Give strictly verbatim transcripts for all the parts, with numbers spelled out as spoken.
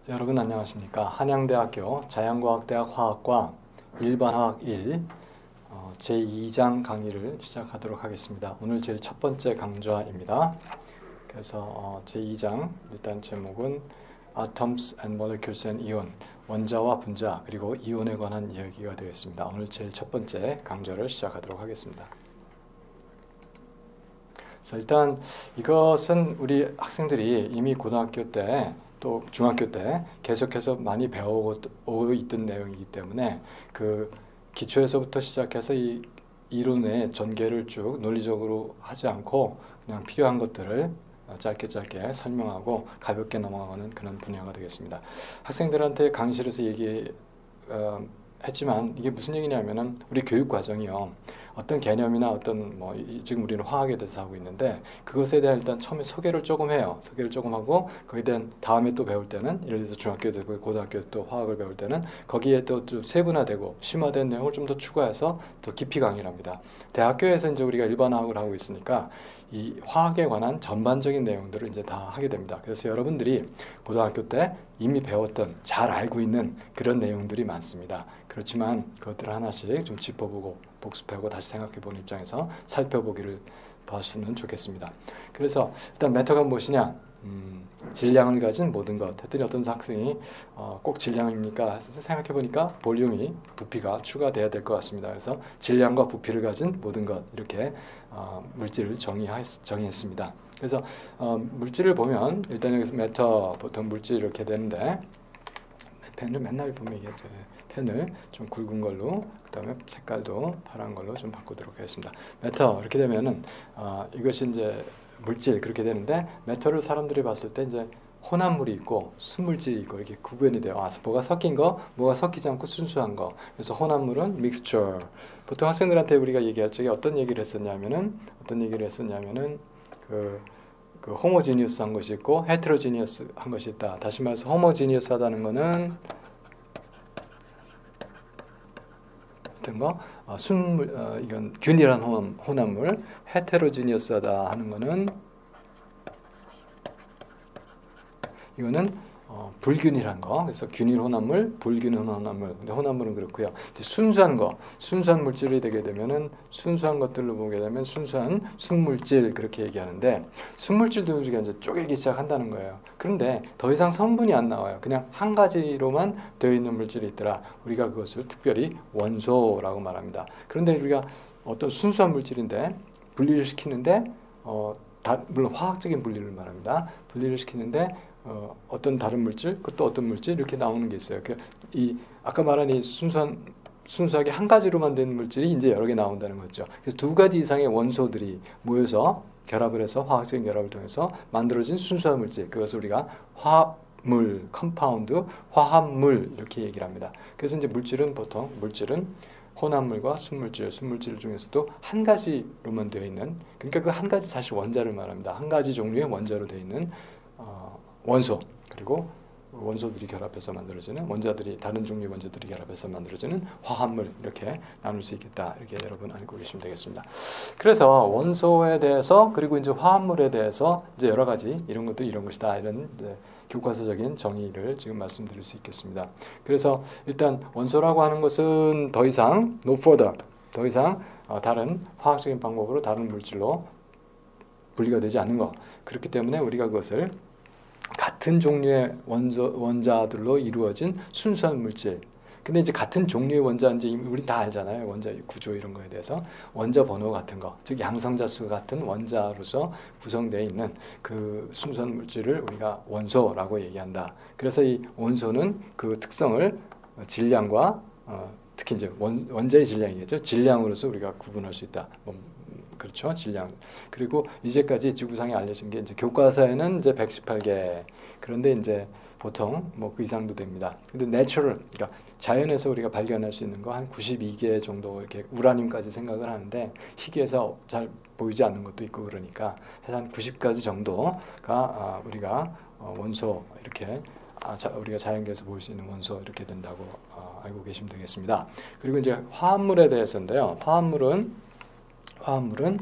여러분 안녕하십니까? 한양대학교 자연과학대학 화학과 일반화학 일 어, 제이 장 강의를 시작하도록 하겠습니다. 오늘 제일 첫 번째 강좌입니다. 그래서 어, 제이 장 일단 제목은 Atoms and Molecules and Ion, 원자와 분자 그리고 이온에 관한 이야기가 되겠습니다. 오늘 제일 첫 번째 강좌를 시작하도록 하겠습니다. 그래서 일단 이것은 우리 학생들이 이미 고등학교 때 또 중학교 때 계속해서 많이 배워오고 있던 내용이기 때문에 그 기초에서부터 시작해서 이 이론의 전개를 쭉 논리적으로 하지 않고 그냥 필요한 것들을 짧게 짧게 설명하고 가볍게 넘어가는 그런 분야가 되겠습니다. 학생들한테 강의실에서 얘기 어, 했지만 이게 무슨 얘기냐면은 우리 교육 과정이요. 어떤 개념이나 어떤 뭐 지금 우리는 화학에 대해서 하고 있는데 그것에 대한 일단 처음에 소개를 조금 해요. 소개를 조금 하고 거기에 대한 다음에 또 배울 때는 예를 들어서 중학교 때 고등학교 또 화학을 배울 때는 거기에 또 좀 세분화되고 심화된 내용을 좀 더 추가해서 더 깊이 강의를 합니다. 대학교에서 이제 우리가 일반화학을 하고 있으니까 이 화학에 관한 전반적인 내용들을 이제 다 하게 됩니다. 그래서 여러분들이 고등학교 때 이미 배웠던 잘 알고 있는 그런 내용들이 많습니다. 그렇지만 그것들을 하나씩 좀 짚어보고 복습하고 다시 생각해보는 입장에서 살펴보기를 봤으면 좋겠습니다. 그래서 일단 메터가 무엇이냐? 음, 질량을 가진 모든 것. 했더니 어떤 학생이 어, 꼭 질량입니까? 생각해보니까 볼륨이 부피가 추가돼야 될 것 같습니다. 그래서 질량과 부피를 가진 모든 것 이렇게 어, 물질을 정의하, 정의했습니다. 그래서 어, 물질을 보면 일단 여기서 메터 보통 물질 이렇게 되는데 펜을 맨날 보면 이게 펜을 좀 굵은 걸로 그 다음에 색깔도 파란 걸로 좀 바꾸도록 하겠습니다. 메터 이렇게 되면은 어, 이것이 이제 물질 그렇게 되는데 메터를 사람들이 봤을 때 이제 혼합물이 있고 순물질이 있고 이렇게 구분이 돼요. 아, 뭐가 섞인 거, 뭐가 섞이지 않고 순수한 거. 그래서 혼합물은 mixture. 보통 학생들한테 우리가 얘기할 적에 어떤 얘기를 했었냐면은 어떤 얘기를 했었냐면은 그 그 호모지니어스한 것이 있고 헤테로지니어스한 것이 있다. 다시 말해서 호모지니어스하다는 거는 같은 거, 어, 순물, 어, 이건 균일한 혼합, 혼합물, 헤테로지니어스하다 하는 거는 이거는 어, 불균일한 거. 그래서 균일 혼합물, 불균일 혼합물. 근데 혼합물은 그렇고요. 이제 순수한 거, 순수한 물질이 되게 되면은 순수한 것들로 보게 되면 순수한 순물질 그렇게 얘기하는데 순물질도 우리가 이제 쪼개기 시작한다는 거예요. 그런데 더 이상 성분이 안 나와요. 그냥 한 가지로만 되어 있는 물질이 있더라. 우리가 그것을 특별히 원소라고 말합니다. 그런데 우리가 어떤 순수한 물질인데 분리를 시키는데 어, 다, 물론 화학적인 분리를 말합니다. 분리를 시키는데 어, 어떤 다른 물질, 또 어떤 물질 이렇게 나오는 게 있어요. 그, 이 아까 말한 이 순수한 순수하게 한 가지로만 된 물질이 이제 여러 개 나온다는 거죠. 그래서 두 가지 이상의 원소들이 모여서 결합을 해서 화학적인 결합을 통해서 만들어진 순수한 물질, 그것을 우리가 화합물, 컴파운드, 화합물 이렇게 얘기를 합니다. 그래서 이제 물질은 보통 물질은 혼합물과 순물질, 순물질 중에서도 한 가지로만 되어 있는, 그러니까 그 한 가지 사실 원자를 말합니다. 한 가지 종류의 원자로 되어 있는 어, 원소, 그리고 원소들이 결합해서 만들어지는 원자들이 다른 종류의 원자들이 결합해서 만들어지는 화합물 이렇게 나눌 수 있겠다. 이렇게 여러분 알고 계시면 되겠습니다. 그래서 원소에 대해서 그리고 이제 화합물에 대해서 이제 여러 가지 이런 것도 이런 것이다 이런 이제 교과서적인 정의를 지금 말씀드릴 수 있겠습니다. 그래서 일단 원소라고 하는 것은 더 이상 no further 더 이상 어, 다른 화학적인 방법으로 다른 물질로 분리가 되지 않는 것. 그렇기 때문에 우리가 그것을 같은 종류의 원소, 원자들로 이루어진 순수한 물질. 근데 이제 같은 종류의 원자, 이제 우리 다 알잖아요. 원자 구조 이런 거에 대해서. 원자 번호 같은 거, 즉 양성자수 같은 원자로서 구성되어 있는 그 순수한 물질을 우리가 원소라고 얘기한다. 그래서 이 원소는 그 특성을 질량과 어, 특히 이제 원, 원자의 질량이겠죠. 질량으로서 우리가 구분할 수 있다. 뭐, 그렇죠. 질량. 그리고 이제까지 지구상에 알려진 게 이제 교과서에는 이제 백십팔 개. 그런데 이제 보통 뭐 그 이상도 됩니다. 근데 내추럴, 그러니까 자연에서 우리가 발견할 수 있는 거 한 구십이 개 정도 이렇게 우라늄까지 생각을 하는데 희귀해서 잘 보이지 않는 것도 있고 그러니까 한 구십 가지 정도가 아, 우리가 어, 원소 이렇게 아, 자, 우리가 자연계에서 볼 수 있는 원소 이렇게 된다고 어, 알고 계시면 되겠습니다. 그리고 이제 화합물에 대해서인데요. 화합물은 화합물은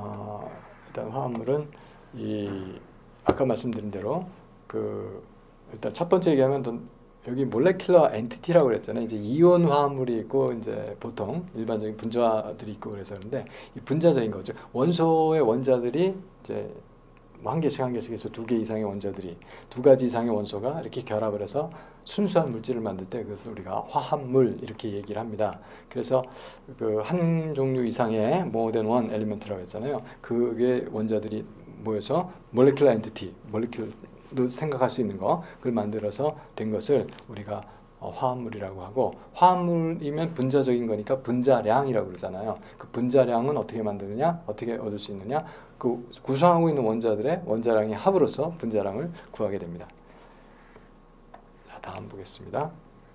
어, 일단 화합물은 이 아까 말씀드린 대로 그 일단 첫 번째 얘기하면 여기 몰레큘러 엔티티라고 그랬잖아요. 이제 이온 화합물이 있고 이제 보통 일반적인 분자들이 있고 그래서 그런데 이 분자적인 거죠. 원소의 원자들이 이제 한 개씩 한 개씩 해서 두 개 이상의 원자들이 두 가지 이상의 원소가 이렇게 결합을 해서 순수한 물질을 만들 때 그것을 우리가 화합물 이렇게 얘기를 합니다. 그래서 그 한 종류 이상의 more than one element라고 했잖아요. 그게 원자들이 모여서 몰레큘러 엔티티, 몰레큘로 생각할 수 있는 거 그걸 만들어서 된 것을 우리가 어, 화합물이라고 하고 화합물이면 분자적인 거니까 분자량이라고 그러잖아요. 그 분자량은 어떻게 만드느냐, 어떻게 얻을 수 있느냐, 그 구성하고 있는 원자들의 원자량의 합으로서 분자량을 구하게 됩니다. 자, 다음 보겠습니다.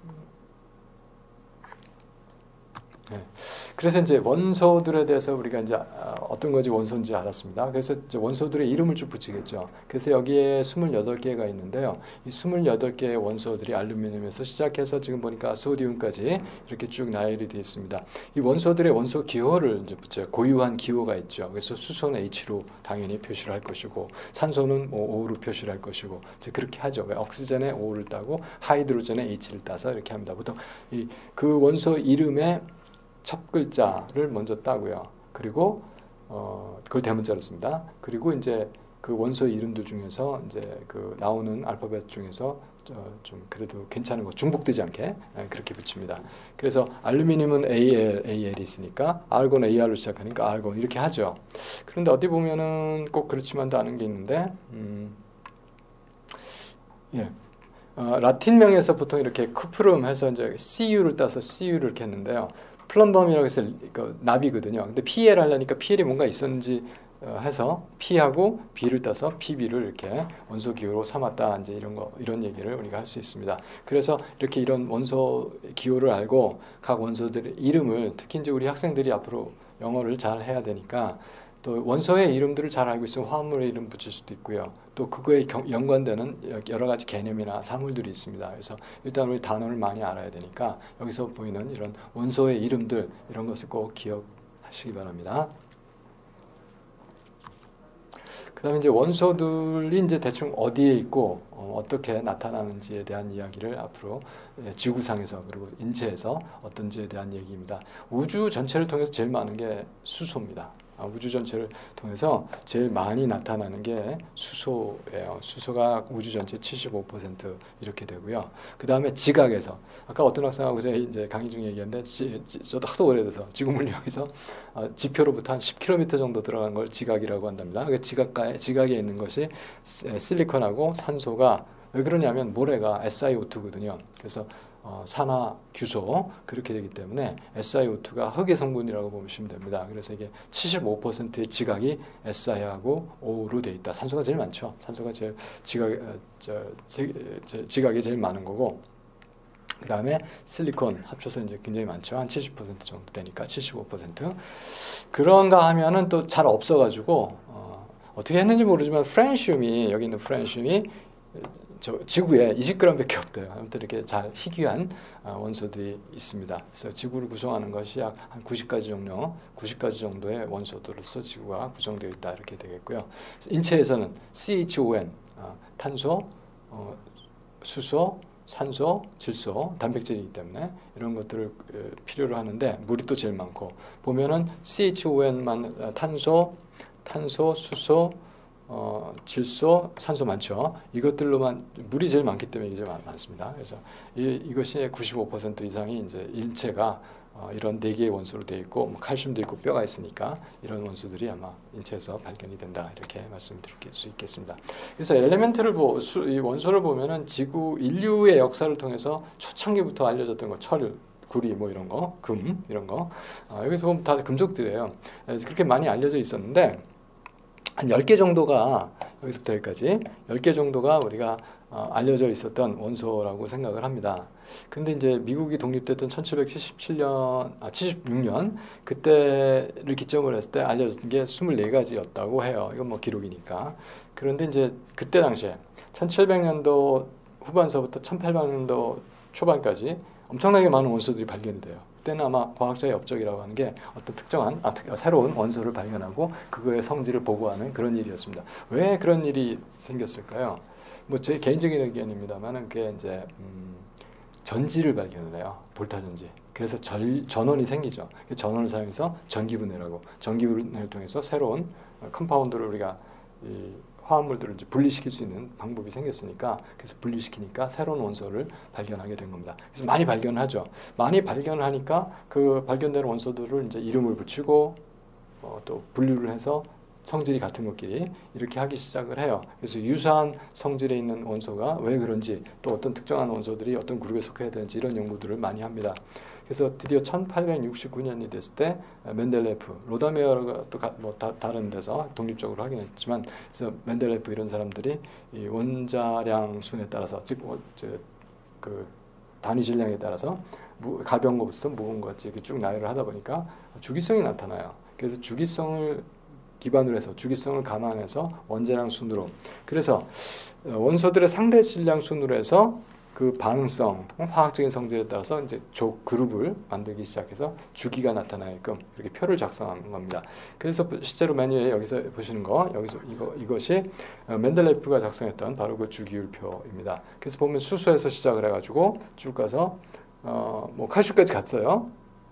네. 그래서 이제 원소들에 대해서 우리가 이제 어떤 것이 원소인지 알았습니다. 그래서 이제 원소들의 이름을 좀 붙이겠죠. 그래서 여기에 스물여덟 개가 있는데요. 이 스물여덟 개의 원소들이 알루미늄에서 시작해서 지금 보니까 소디움까지 이렇게 쭉 나열이 되어 있습니다. 이 원소들의 원소 기호를 이제 붙여요. 고유한 기호가 있죠. 그래서 수소는 H로 당연히 표시를 할 것이고 산소는 뭐 O로 표시를 할 것이고 이제 그렇게 하죠. 옥시전에 O를 따고 하이드로전에 H를 따서 이렇게 합니다. 보통 이 그 원소 이름에 첫 글자를 먼저 따고요. 그리고 어, 그걸 대문자로 씁니다. 그리고 이제 그 원소 이름들 중에서 이제 그 나오는 알파벳 중에서 좀 그래도 괜찮은 거 중복되지 않게 그렇게 붙입니다. 그래서 알루미늄은 에이엘, 에이엘이 있으니까 알곤 에이알로 시작하니까 알곤 이렇게 하죠. 그런데 어디 보면은 꼭 그렇지만도 않은 게 있는데, 음, 예. 어, 라틴명에서 보통 이렇게 쿠프름 해서 이제 씨유를 따서 씨유를 이렇게 했는데요. 플럼범이라고 해서 그 나비거든요. 근데 피엘 하려니까 피엘이 뭔가 있었는지 어, 해서 P하고 B를 따서 피비를 이렇게 원소 기호로 삼았다. 이제 이런 거 이런 얘기를 우리가 할 수 있습니다. 그래서 이렇게 이런 원소 기호를 알고 각 원소들의 이름을 특히 이제 우리 학생들이 앞으로 영어를 잘 해야 되니까 또 원소의 이름들을 잘 알고 있으면 화합물의 이름 붙일 수도 있고요. 또 그거에 경, 연관되는 여러 가지 개념이나 사물들이 있습니다. 그래서 일단 우리 단어를 많이 알아야 되니까 여기서 보이는 이런 원소의 이름들 이런 것을 꼭 기억하시기 바랍니다. 그 다음에 이제 원소들이 이제 대충 어디에 있고 어, 어떻게 나타나는지에 대한 이야기를 앞으로 예, 지구상에서 그리고 인체에서 어떤지에 대한 얘기입니다. 우주 전체를 통해서 제일 많은 게 수소입니다. 아, 우주 전체를 통해서 제일 많이 나타나는 게 수소예요. 수소가 우주 전체 칠십오 퍼센트 이렇게 되고요. 그 다음에 지각에서 아까 어떤 학생하고 제가 이제 강의 중에 얘기했는데 지, 지, 저도 하도 오래돼서 지구물리학에서 어, 지표로부터 한 십 킬로미터 정도 들어간 걸 지각이라고 한답니다. 그 지각가에 지각에 있는 것이 실리콘하고 산소가 왜 그러냐면 모래가 에스아이오투거든요. 그래서 어, 산화규소 그렇게 되기 때문에 에스아이오투가 흙의 성분이라고 보시면 됩니다. 그래서 이게 칠십오 퍼센트의 지각이 에스아이하고 O로 되어 있다. 산소가 제일 많죠. 산소가 제일 지각, 어, 저, 지, 저, 지각이 제일 많은 거고 그 다음에 실리콘 합쳐서 이제 굉장히 많죠. 한 칠십 퍼센트 정도 되니까 칠십오 퍼센트 그런가 하면은 또 잘 없어가지고 어, 어떻게 했는지 모르지만 프렌슘이 여기 있는 프렌슘이 저 지구에 이십 그램밖에 없대요. 아무튼 이렇게 잘 희귀한 원소들이 있습니다. 그래서 지구를 구성하는 것이 약 한 구십 가지 정도, 구십 가지 정도의 원소들로서 지구가 구성되어 있다 이렇게 되겠고요. 인체에서는 씨에이치오엔 탄소, 어, 수소, 산소, 질소, 단백질이기 때문에 이런 것들을 필요로 하는데 물이 또 제일 많고 보면은 씨에이치오엔만 탄소, 탄소, 수소 어, 질소, 산소 많죠. 이것들로만 물이 제일 많기 때문에 이게 제일 많, 많습니다. 그래서 이, 이것이 구십오 퍼센트 이상이 이제 인체가 어, 이런 네 개의 원소로 되어 있고 뭐 칼슘도 있고 뼈가 있으니까 이런 원소들이 아마 인체에서 발견이 된다 이렇게 말씀드릴 수 있겠습니다. 그래서 엘레멘트를 보, 수, 이 원소를 보면은 지구 인류의 역사를 통해서 초창기부터 알려졌던 거 철, 구리 뭐 이런 거, 금 이런 거 어, 여기서 보면 다 금속들이에요. 그렇게 많이 알려져 있었는데. 한 열 개 정도가 여기서부터 여기까지 열 개 정도가 우리가 어, 알려져 있었던 원소라고 생각을 합니다. 근데 이제 미국이 독립됐던 천칠백칠십칠 년, 아 칠십육 년 그때를 기점으로 했을 때 알려진 게 이십사 가지였다고 해요. 이건 뭐 기록이니까. 그런데 이제 그때 당시에 천칠백 년도 후반서부터 천팔백 년도 초반까지 엄청나게 많은 원소들이 발견이 돼요. 그때는 아마 과학자의 업적이라고 하는 게 어떤 특정한 아, 새로운 원소를 발견하고 그거의 성질을 보고하는 그런 일이었습니다. 왜 그런 일이 생겼을까요? 뭐 제 개인적인 의견입니다만은 그게 이제 음, 전지를 발견을 해요. 볼타 전지. 그래서 절, 전원이 생기죠. 그 전원을 사용해서 전기분해라고 전기분해를 통해서 새로운 컴파운드를 우리가 이 화합물들을 이제 분리시킬 수 있는 방법이 생겼으니까 그래서 분리시키니까 새로운 원소를 발견하게 된 겁니다. 그래서 많이 발견하죠. 많이 발견을 하니까 그 발견된 원소들을 이제 이름을 붙이고 어, 또 분류를 해서 성질이 같은 것끼리 이렇게 하기 시작을 해요. 그래서 유사한 성질에 있는 원소가 왜 그런지 또 어떤 특정한 원소들이 어떤 그룹에 속해야 되는지 이런 연구들을 많이 합니다. 그래서 드디어 천팔백육십구 년이 됐을 때 멘델레프, 로다메어가 또 뭐 다른 데서 독립적으로 하긴 했지만 그래서 멘델레프 이런 사람들이 이 원자량 순에 따라서 즉 그 단위 질량에 따라서 무, 가벼운 것부터 무거운 것까지 이렇게 쭉 나열을 하다 보니까 주기성이 나타나요. 그래서 주기성을 기반으로 해서 주기성을 감안해서 원자량 순으로 그래서 원소들의 상대 질량 순으로 해서 그 반응성, 화학적인 성질에 따라서 이제 조 그룹을 만들기 시작해서 주기가 나타나게끔 이렇게 표를 작성한 겁니다. 그래서 실제로 메뉴에 여기서 보시는 거 여기서 이거 이것이 멘델레프가 작성했던 바로 그 주기율표입니다. 그래서 보면 수소에서 시작을 해가지고 쭉 가서 어, 뭐 칼슘까지 갔어요.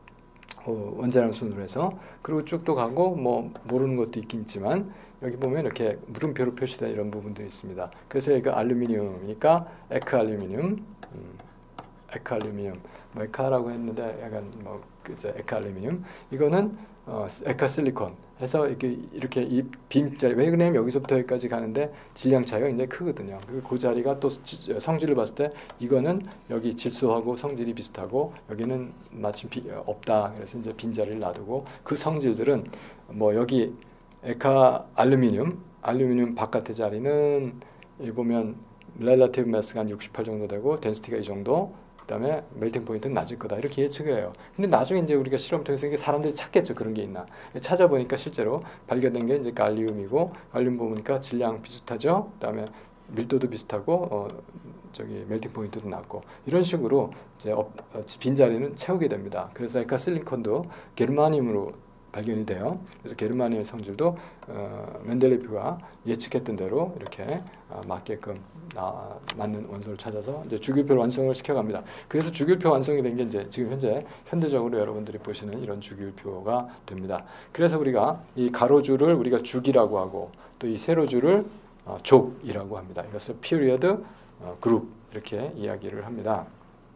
어, 원자량 순으로 해서 그리고 쭉 또 가고 뭐 모르는 것도 있긴 있지만 여기 보면 이렇게 물음표로 표시된 이런 부분들이 있습니다. 그래서 여기가 알루미늄이니까 에크알루미늄, 음, 에크알루미늄, 뭐 에카라고 했는데 약간 뭐 그저 에크알루미늄 이거는 어, 에카실리콘 해서 이렇게 이렇게 이 빔자 왜 그러냐면 여기서부터 여기까지 가는데 질량 차이가 굉장히 크거든요. 그리고 그 자리가 또 성질을 봤을 때 이거는 여기 질소하고 성질이 비슷하고 여기는 마침 비, 없다. 그래서 이제 빈 자리를 놔두고 그 성질들은 뭐 여기 에카 알루미늄, 알루미늄 바깥의 자리는 여기 보면 렐라티브 매스가 한 육십팔 정도 되고 덴시티가 이 정도. 그다음에 멜팅 포인트는 낮을 거다 이렇게 예측을 해요. 근데 나중에 이제 우리가 실험 통해서 이게 사람들이 찾겠죠. 그런 게 있나. 찾아보니까 실제로 발견된 게 이제 갈리움이고 갈리움 보니까 질량 비슷하죠. 그다음에 밀도도 비슷하고 어, 저기 멜팅 포인트도 낮고 이런 식으로 이제 어, 빈 자리는 채우게 됩니다. 그래서 에카 실리콘도 게르마늄으로 발견이 돼요. 그래서 게르마늄의 성질도 어, 멘델레프가 예측했던 대로 이렇게 어, 맞게끔 나, 맞는 원소를 찾아서 이제 주기율표 완성을 시켜갑니다. 그래서 주기율표 완성이 된 게 이제 지금 현재 현대적으로 여러분들이 보시는 이런 주기율표가 됩니다. 그래서 우리가 이 가로줄을 우리가 주기라고 하고 또 이 세로줄을 어, 족이라고 합니다. 이것을 period, 어, group 이렇게 이야기를 합니다.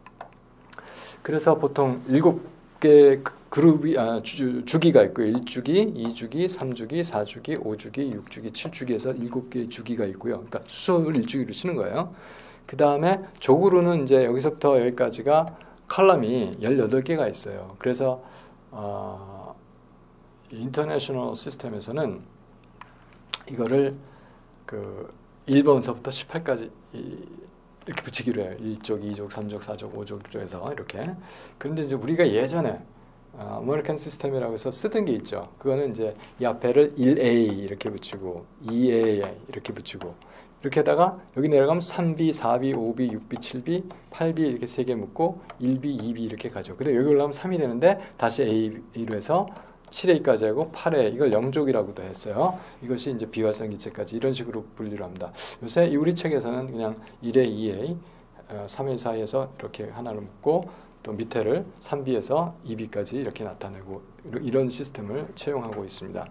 그래서 보통 일곱 개 그룹이 아, 주, 주기가 있고요. 일 주기, 이 주기, 삼 주기, 사 주기, 오 주기, 육 주기, 칠 주기에서 일곱 개의 주기가 있고요. 그러니까 수를 일 주기로 쓰는 거예요. 그 다음에 족으로는 이제 여기서부터 여기까지가 컬럼이 열여덟 개가 있어요. 그래서 어, 인터내셔널 시스템에서는 이거를 그 일 번서부터 십팔까지 이, 이렇게 붙이기로 해요. 일 족, 이 족, 삼 족, 사 족, 오 족, 육 족에서 이렇게. 그런데 이제 우리가 예전에 어, 아메리칸 시스템이라고 해서 쓰던 게 있죠. 그거는 이제 이 앞에를 일 에이 이렇게 붙이고 이 에이 이렇게 붙이고 이렇게 하다가 여기 내려가면 삼 비, 사 비, 오 비, 육 비, 칠 비, 팔 비 이렇게 세 개 묶고 일 비, 이 비 이렇게 가죠. 근데 여기 올라가면 삼이 되는데 다시 A로 해서 칠 에이까지 하고 팔 에이 이걸 영족이라고도 했어요. 이것이 이제 비활성 기체까지 이런 식으로 분류를 합니다. 요새 우리 책에서는 그냥 일 에이, 이 에이, 삼 에이 사이에서 이렇게 하나를 묶고 또 밑에를 삼 비에서 이 비까지 이렇게 나타내고 이런 시스템을 채용하고 있습니다.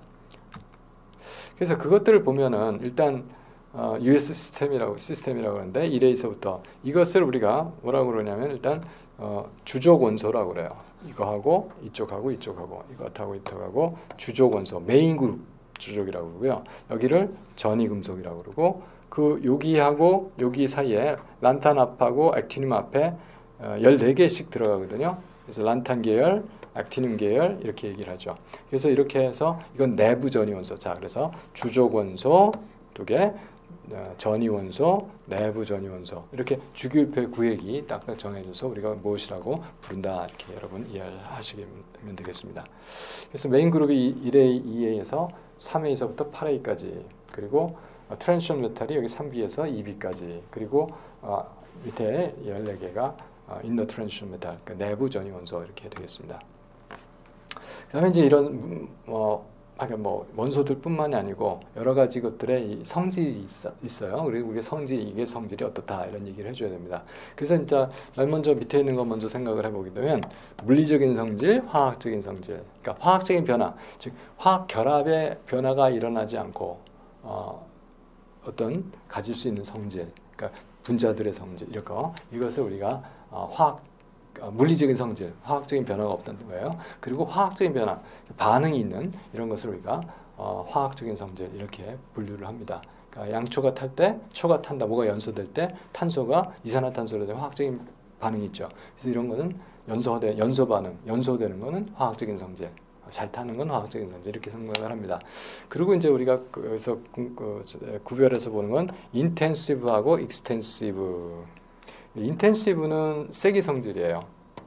그래서 그것들을 보면은 일단 어, 유에스 시스템이라고 시스템이라고 하는데 일 에이서부터 이것을 우리가 뭐라고 그러냐면 일단 어, 주족 원소라고 그래요. 이거하고 이쪽하고 이쪽하고 이것하고 이쪽하고 주족 원소 메인 그룹 주족이라고 그러고요. 여기를 전이 금속이라고 그러고 그 여기하고 여기 사이에 란탄 앞하고 액티늄 앞에 어, 열네 개씩 들어가거든요. 그래서 란탄 계열, 액티늄 계열 이렇게 얘기를 하죠. 그래서 이렇게 해서 이건 내부 전이 원소. 자, 그래서 주족 원소 두 개, 어, 전이 원소, 내부 전이 원소 이렇게 주기율표의 구획이 딱딱 정해져서 우리가 무엇이라고 부른다 이렇게 여러분 이해하시면 되겠습니다. 그래서 메인 그룹이 일 에이, 이 에이에서 삼 에이서부터 팔 에이까지 그리고 어, 트랜지션 메탈이 여기 삼 비에서 이 비까지 그리고 어, 밑에 열네 개가 어, 인더 트랜지션 메탈 그러니까 내부 전이 원소 이렇게 되겠습니다. 그다음에 이제 이런 어, 아, 뭐 원소들뿐만이 아니고 여러 가지 것들의 이 성질이 있어, 있어요. 그리고 우리의 성질, 이게 성질이 어떻다 이런 얘기를 해줘야 됩니다. 그래서 진짜 맨 먼저 밑에 있는 거 먼저 생각을 해보게 되면 물리적인 성질, 화학적인 성질. 그러니까 화학적인 변화, 즉 화학 결합의 변화가 일어나지 않고 어, 어떤 가질 수 있는 성질, 그러니까 분자들의 성질 이런 거, 이것을 우리가 어, 화학 어, 물리적인 성질, 화학적인 변화가 없다는 거예요. 그리고 화학적인 변화, 반응이 있는 이런 것을 우리가 어, 화학적인 성질 이렇게 분류를 합니다. 그러니까 양초가 탈 때, 초가 탄다, 뭐가 연소될 때 탄소가 이산화탄소로 되는 화학적인 반응이 있죠. 그래서 이런 거는 연소되 연소 반응, 연소되는 거는 화학적인 성질. 잘 타는 건 화학적인 성질 이렇게 생각을 합니다. 그리고 이제 우리가 그래서 구별해서 보는 건 인텐시브하고 익스텐시브. 인텐시브는 세기 성질이에요.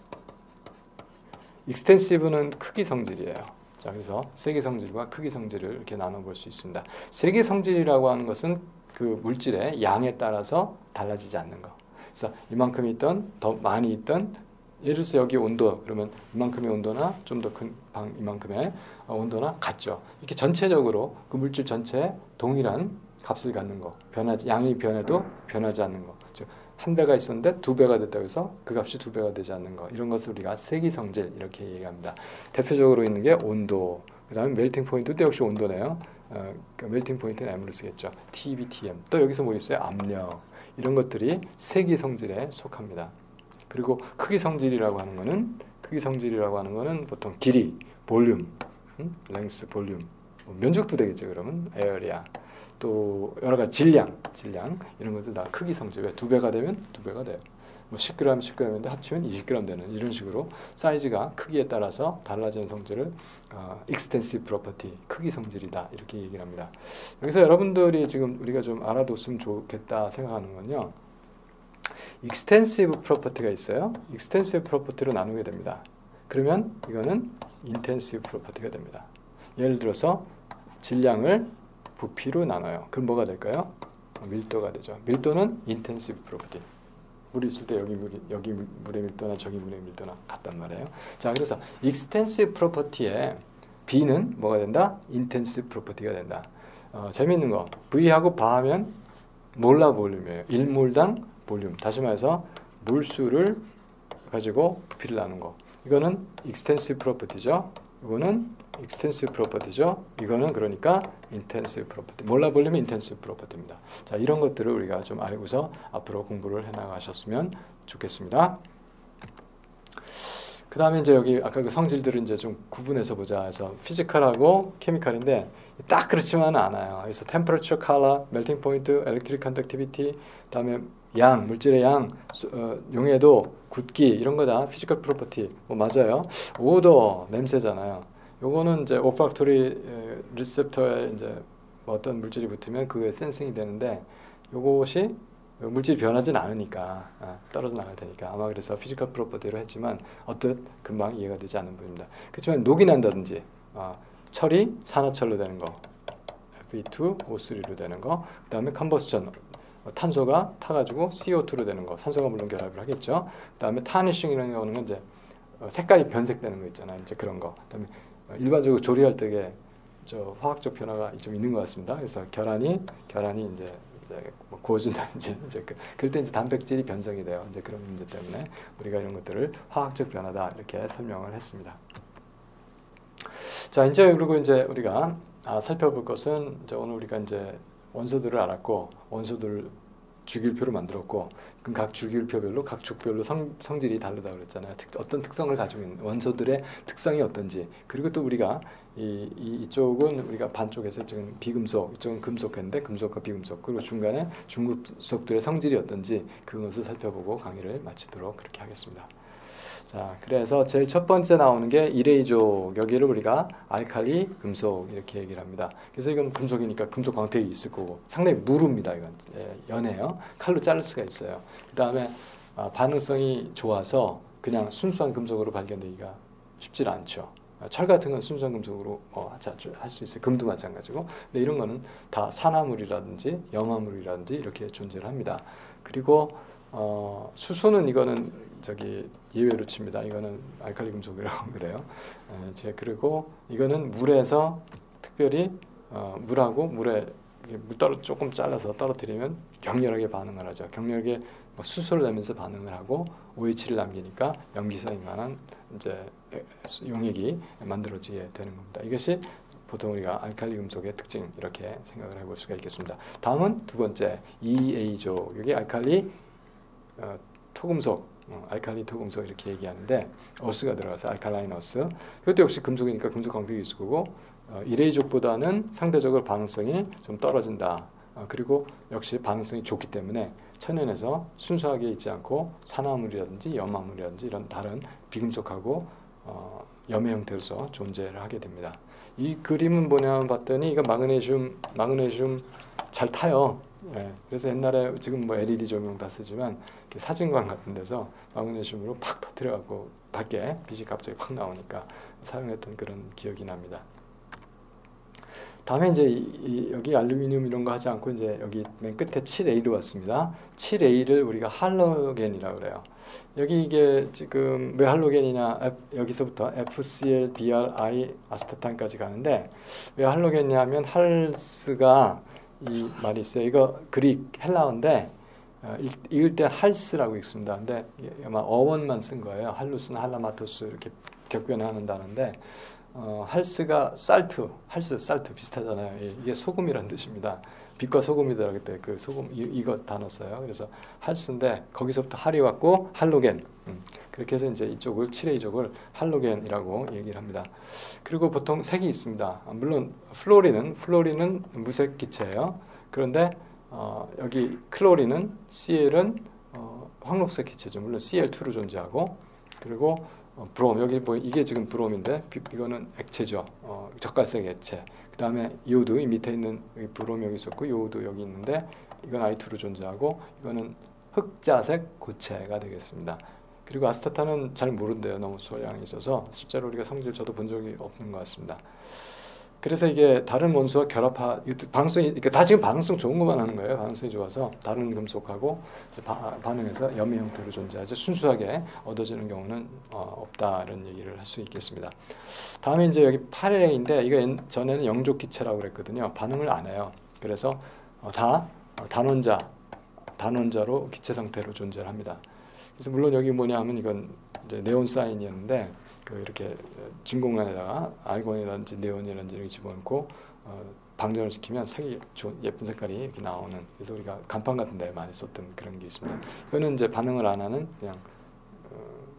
익스텐시브는 크기 성질이에요. 자, 그래서 세기 성질과 크기 성질을 이렇게 나눠볼 수 있습니다. 세기 성질이라고 하는 것은 그 물질의 양에 따라서 달라지지 않는 거. 그래서 이만큼 있던 더 많이 있던, 예를 들어서 여기 온도 그러면 이만큼의 온도나 좀 더 큰 방 이만큼의 온도나 같죠. 이렇게 전체적으로 그 물질 전체에 동일한 값을 갖는 거, 변하지 양이 변해도 변하지 않는 거. 즉 한 배가 있었는데 두 배가 됐다고 해서 그 값이 두 배가 되지 않는 거, 이런 것을 우리가 세기성질 이렇게 얘기합니다. 대표적으로 있는 게 온도, 그 다음에 멜팅 포인트도 역시 온도네요. 어, 그러니까 멜팅 포인트는 M으로 쓰겠죠. 티 비 티 엠. 또 여기서 뭐 있어요? 압력. 이런 것들이 세기성질에 속합니다. 그리고 크기 성질이라고 하는 거는 크기 성질이라고 하는 거는 보통 길이, 볼륨, 음? 랭스, 볼륨, 뭐 면적도 되겠죠. 그러면 에어리아. 또 여러 가지 질량, 질량 이런 것들 다 크기 성질. 왜 두 배가 되면 두 배가 돼요. 뭐 십 그램, 십 그램인데 합치면 이십 그램 되는 이런 식으로 사이즈가 크기에 따라서 달라지는 성질을 어, extensive property, 크기 성질이다 이렇게 얘기를 합니다. 여기서 여러분들이 지금 우리가 좀 알아뒀으면 좋겠다 생각하는 건요. extensive property가 있어요. extensive property로 나누게 됩니다. 그러면 이거는 intensive property가 됩니다. 예를 들어서 질량을 부피로 나눠요. 그럼 뭐가 될까요? 밀도가 되죠. 밀도는 intensive property. 물이 있을 때 여기 물이 여기 물의 밀도나 저기 물의 밀도나 같단 말이에요. 자, 그래서 extensive property의 B는 뭐가 된다? intensive property가 된다. 어, 재미있는 거. V하고 바하면 몰라 볼륨이에요. 일 몰당 볼륨. 다시 말해서 물수를 가지고 부피를 나눈 거. 이거는 extensive property죠. 이거는 extensive property죠. 이거는 그러니까 intensive property. 몰라 볼륨이 intensive property입니다. 자, 이런 것들을 우리가 좀 알고서 앞으로 공부를 해나가셨으면 좋겠습니다. 그 다음에 이제 여기 아까 그 성질들을 이제 좀 구분해서 보자 해서 피지컬하고 케미컬인데 딱 그렇지만은 않아요. 그래서 temperature, color, melting point, electric conductivity, 그다음에 양, 물질의 양, 어, 용해도, 굳기 이런 거 다 피지컬 프로퍼티. 뭐 맞아요. 오더, 냄새잖아요. 요거는 이제 올팍토리 리셉터에 이제 뭐 어떤 물질이 붙으면 그게 센싱이 되는데 요것이 물질이 변하진 않으니까 아, 떨어져 나갈 테니까 아마 그래서 피지컬 프로퍼티로 했지만 어떻 금방 이해가 되지 않는 부분입니다. 그렇지만 녹이 난다든지 아, 철이 산화철로 되는 거 에프 이 투 오 쓰리로 되는 거, 그 다음에 컨버스천 탄소가 타가지고 씨 오 투로 되는 거, 산소가 물론 결합을 하겠죠. 그 다음에 타니싱이라는 거는 이제 색깔이 변색되는 거 있잖아요. 이제 그런 거. 그다음에 일반적으로 조리할 때에 저 화학적 변화가 좀 있는 것 같습니다. 그래서 계란이 계란이 이제, 이제 뭐 구워진다든지 이제 그, 그럴 때 이제 단백질이 변성이 돼요. 이제 그런 문제 때문에 우리가 이런 것들을 화학적 변화다 이렇게 설명을 했습니다. 자, 이제 그리고 이제 우리가 아, 살펴볼 것은 이제 오늘 우리가 이제 원소들을 알았고 원소들 주기율표를 만들었고 그럼 각 주기율표별로 각 축별로 성, 성질이 다르다고 그랬잖아요. 특, 어떤 특성을 가지고 있는 원소들의 특성이 어떤지, 그리고 또 우리가 이, 이, 이쪽은 우리가 반쪽에서 지금 비금속, 이쪽은 금속했는데 금속과 비금속, 그리고 중간에 중금속들의 성질이 어떤지 그것을 살펴보고 강의를 마치도록 그렇게 하겠습니다. 자, 그래서 제일 첫 번째 나오는 게 이레이족. 여기를 우리가 알칼리 금속 이렇게 얘기를 합니다. 그래서 이건 금속이니까 금속 광택이 있을 거고 상당히 무릅니다. 이건 예, 연해요. 칼로 자를 수가 있어요. 그 다음에 아, 반응성이 좋아서 그냥 순수한 금속으로 발견되기가 쉽지 않죠. 철 같은 건 순수한 금속으로 어, 할 수 있어요. 금도 마찬가지고. 근데 이런 거는 다 산화물이라든지 염화물이라든지 이렇게 존재를 합니다. 그리고 어, 수소는 이거는 저기 예외로 칩니다. 이거는 알칼리 금속이라고 그래요. 에, 제 그리고 이거는 물에서 특별히 어, 물하고 물에 물 떨어 조금 잘라서 떨어뜨리면 격렬하게 반응을 하죠. 격렬하게 뭐 수소를 내면서 반응을 하고 오에이치를 남기니까 염기성이 강한 이제 용액이 만들어지게 되는 겁니다. 이것이 보통 우리가 알칼리 금속의 특징 이렇게 생각을 해볼 수가 있겠습니다. 다음은 두 번째 이에이조 여기 알칼리 어, 토금속 어, 알칼리 토금속 이렇게 얘기하는데 어스가 들어가서 알칼라인 어스 이것도 역시 금속이니까 금속 광택이 있을 거고 어, 이레이족보다는 상대적으로 반응성이 좀 떨어진다. 어, 그리고 역시 반응성이 좋기 때문에 천연에서 순수하게 있지 않고 산화물이라든지 염화물이라든지 이런 다른 비금속하고 어, 염의 형태로서 존재를 하게 됩니다. 이 그림은 뭐냐 봤더니 이거 마그네슘 마그네슘 잘 타요. 예, 그래서 옛날에 지금 뭐 엘이디 조명 다 쓰지만 사진관 같은 데서 마그네슘으로 팍 터뜨려갖고 밖에 빛이 갑자기 팍 나오니까 사용했던 그런 기억이 납니다. 다음에 이제 이, 이, 여기 알루미늄 이런 거 하지 않고 이제 여기 맨 끝에 칠 에이로 왔습니다. 칠 에이를 우리가 할로겐이라고 그래요. 여기 이게 지금 왜 할로겐이냐 F, 여기서부터 에프씨엘, 비알, 아스타탄까지 가는데 왜 할로겐이냐 하면 할스가 이 말이 있어요. 이거 그릭 헬라어인데 어, 읽, 읽을 때 할스라고 읽습니다. 근데 아마 어원만 쓴 거예요. 할루스나 할라마토스 이렇게 격변하는 단어인데 어, 할스가 살트, 할스, 살트 비슷하잖아요. 이게 소금이라는 뜻입니다. 빛과 소금이 들어갈 때 그 소금 이, 이거 단어 써요. 그래서 할스인데 거기서부터 할이 왔고 할로겐. 음, 그렇게 해서 이제 이쪽을 칠에이족을 할로겐이라고 얘기를 합니다. 그리고 보통 색이 있습니다. 물론 플로린은 플로린은 무색 기체예요. 그런데 어, 여기 클로린은 씨엘은 어, 황록색 기체죠. 물론 씨엘투로 존재하고 그리고 어, 브롬 여기 뭐 이게 지금 브롬인데 비, 이거는 액체죠. 어, 젓갈색 액체. 그 다음에 요오드 이 밑에 있는 여기 브롬 여기 있었고 요오드 여기 있는데 이건 아이투로 존재하고 이거는 흑자색 고체가 되겠습니다. 그리고 아스타탄은 잘 모른대요. 너무 소량이 있어서 실제로 우리가 성질 저도 본 적이 없는 것 같습니다. 그래서 이게 다른 원소와 결합하 반응성이 그러니까 다 지금 반응성 좋은 것만 하는 거예요. 반응성이 좋아서 다른 금속하고 바, 반응해서 염의 형태로 존재하지 순수하게 얻어지는 경우는 어, 없다 이런 얘기를 할 수 있겠습니다. 다음에 이제 여기 팔 에이인데 이거 전에는 영족 기체라고 그랬거든요. 반응을 안 해요. 그래서 어, 다 어, 단원자 단원자로 기체 상태로 존재를 합니다. 그래서 물론 여기 뭐냐 하면 이건 이제 네온 사인이었는데 그 이렇게 진공관에다가 알곤이라든지 네온이라든지 이렇게 집어넣고 어, 방전을 시키면 색이 좋은 예쁜 색깔이 이렇게 나오는 그래서 우리가 간판 같은 데 많이 썼던 그런 게 있습니다. 이거는 이제 반응을 안 하는 그냥 어,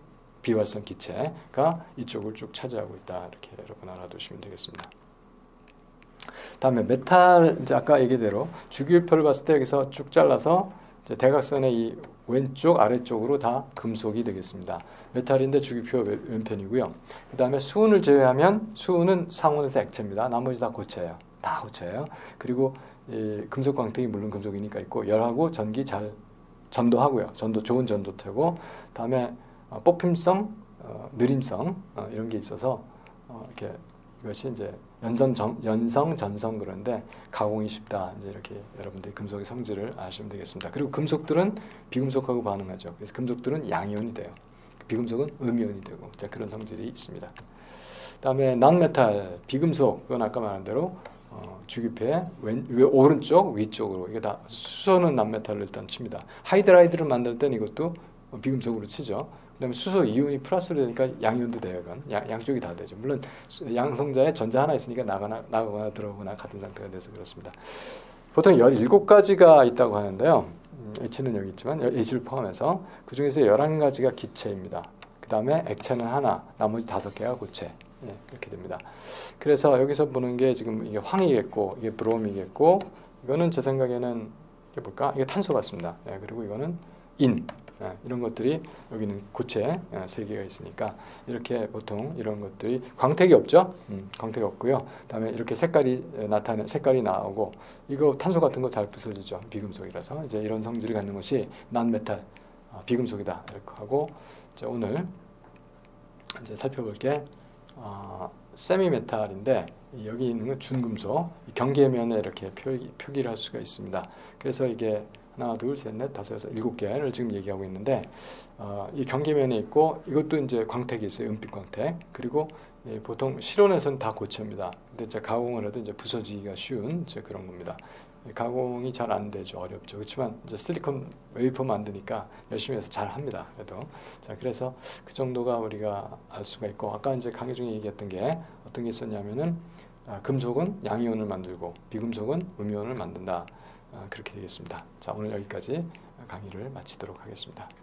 비활성 기체가 이쪽을 쭉 차지하고 있다 이렇게 여러분 알아두시면 되겠습니다. 다음에 메탈 이제 아까 얘기대로 주기율표를 봤을 때 여기서 쭉 잘라서 이제 대각선의 이 왼쪽 아래쪽으로 다 금속이 되겠습니다. 메탈인데 주기표 왼편이고요. 그 다음에 수은을 제외하면 수은은 상온에서 액체입니다. 나머지 다 고체예요. 다 고체예요. 그리고 이 금속 광택이 물론 금속이니까 있고 열하고 전기 잘 전도하고요. 전도 좋은 전도태고 다음에 어, 뽑힘성, 어, 느림성 어, 이런 게 있어서 어, 이렇게 이것이 이제 연성, 전, 연성, 전성 그런데 가공이 쉽다. 이제 이렇게 여러분들이 금속의 성질을 아시면 되겠습니다. 그리고 금속들은 비금속하고 반응하죠. 그래서 금속들은 양이온이 돼요. 비금속은 음이온이 되고 자, 그런 성질이 있습니다. 다음에 난메탈, 비금속, 그건 아까 말한 대로 어, 주기표의 왼, 위, 오른쪽, 위쪽으로 이게 다 수소는 난메탈을 일단 칩니다. 하이드라이드를 만들 때는 이것도 비금속으로 치죠. 그다음에 수소 이온이 플러스로 되니까 양이온도 돼요. 이건 양, 양쪽이 다 되죠. 물론 양성자에 전자 하나 있으니까 나가나 나가거나 들어오거나 같은 상태가 돼서 그렇습니다. 보통 열일곱 가지가 있다고 하는데요. 음, H는 여기 있지만 H를 포함해서 그 중에서 열한 가지가 기체입니다. 그 다음에 액체는 하나, 나머지 다섯 개가 고체. 예, 이렇게 됩니다. 그래서 여기서 보는 게 지금 이게 황이겠고 이게 브롬이겠고 이거는 제 생각에는 이게 뭘까? 이게 탄소 같습니다. 예, 그리고 이거는 인. 예, 이런 것들이 여기는 고체 예, 세 개가 있으니까 이렇게 보통 이런 것들이 광택이 없죠. 음, 광택이 없고요. 그다음에 이렇게 색깔이 나타내 색깔이 나오고 이거 탄소 같은 거 잘 부서지죠. 비금속이라서 이제 이런 성질을 갖는 것이 난메탈 어, 비금속이다 이렇게 하고 이제 오늘 이제 살펴볼 게 어, 세미메탈인데 여기 있는 건 준금속 경계면에 이렇게 표기, 표기를 할 수가 있습니다. 그래서 이게 하나, 둘, 셋, 넷, 다섯, 여섯, 일곱 개를 지금 얘기하고 있는데 어, 이 경계면에 있고 이것도 이제 광택이 있어요. 은빛 광택. 그리고 예, 보통 실온에서는 다 고쳐입니다. 근데 이제 가공을 해도 이제 부서지기가 쉬운 이제 그런 겁니다. 예, 가공이 잘 안 되죠. 어렵죠. 그렇지만 이제 실리콘 웨이퍼 만드니까 열심히 해서 잘 합니다. 그래도 자 그래서 그 정도가 우리가 알 수가 있고 아까 이제 강의 중에 얘기했던 게 어떤 게 있었냐면은 아, 금속은 양이온을 만들고 비금속은 음이온을 만든다. 아, 그렇게 되겠습니다. 자 오늘 여기까지 강의를 마치도록 하겠습니다.